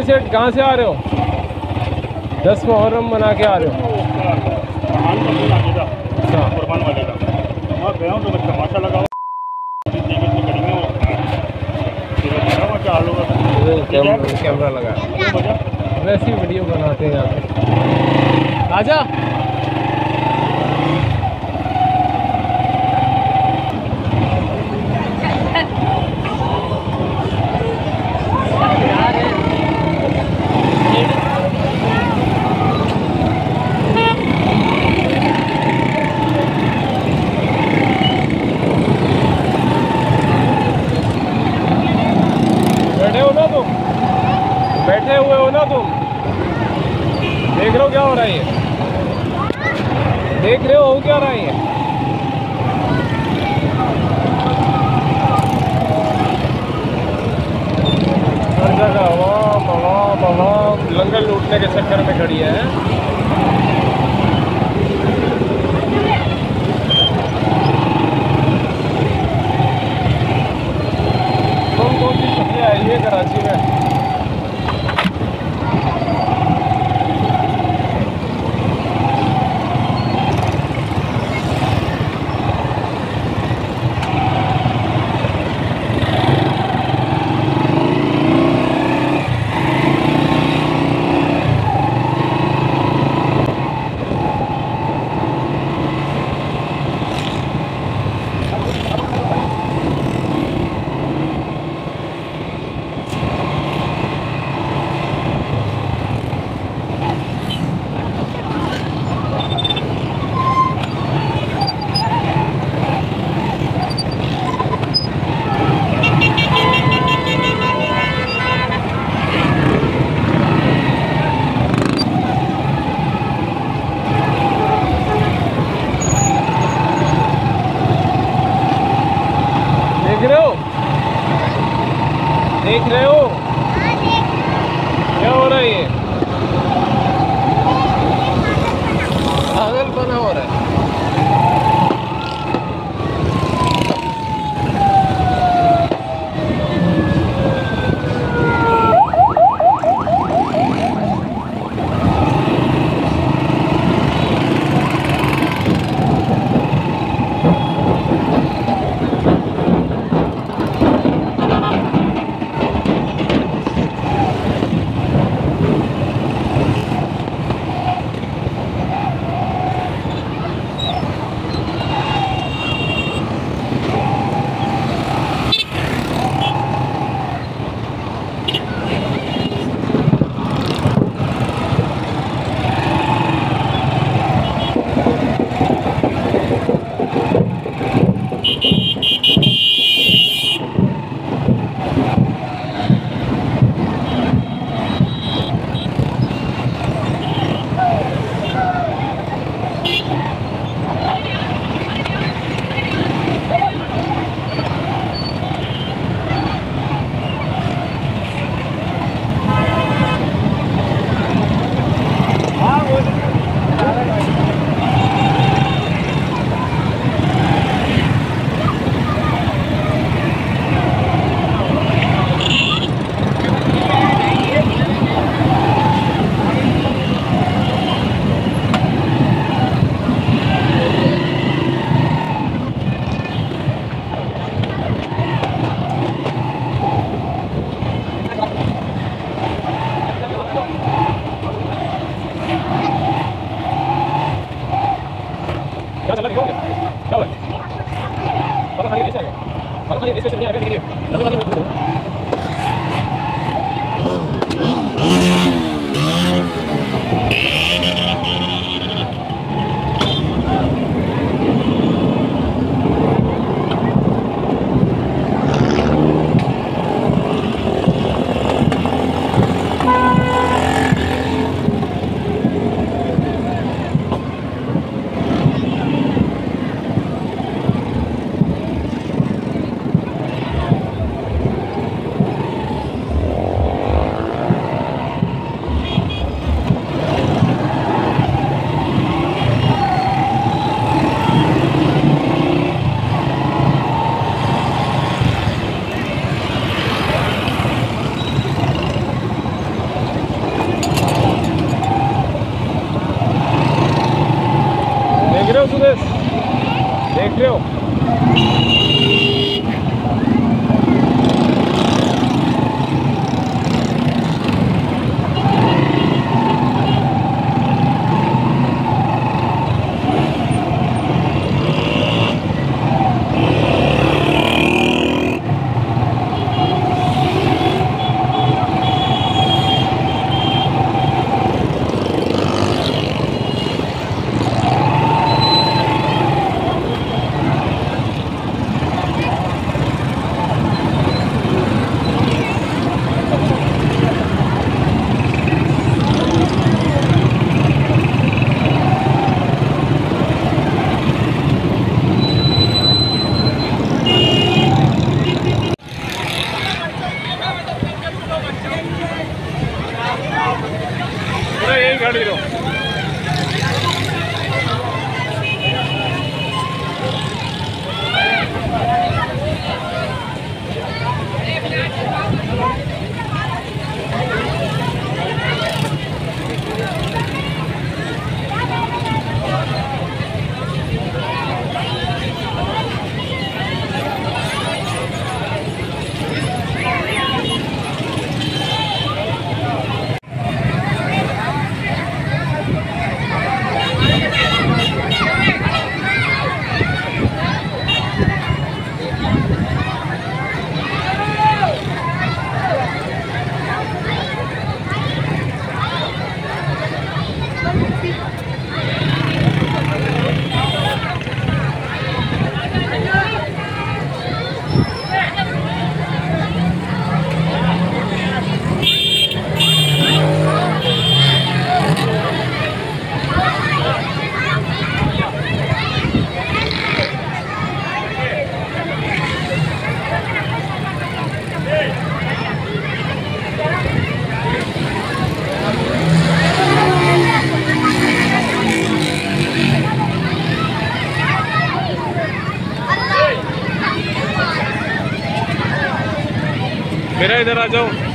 सेठ कहाँ से आ रहे हो? 10 मुहर्रम मना के आ रहे हो? अच्छा, कुर्बान वाले का वहाँ गया हूँ तो तमाशा लगा कैमरा लगा, वैसी वीडियो बनाते हैं यहाँ पे। आजा। बैठे हुए हो ना तुम? देख रहे हो क्या हो रहा है? देख रहे हो क्या रहा है? हर जगह आवाम आवाम आवाम लंगर लूटने के चक्कर में खड़ी है। कौन सी सब्जियाँ आई है कराची में? देख रहे हो क्या हो रहा है? ये पागलपना हो रहा है। रहे हो सुदेश? देख रहे हो? यही गाड़ी लो। मेरा इधर आ जाओ।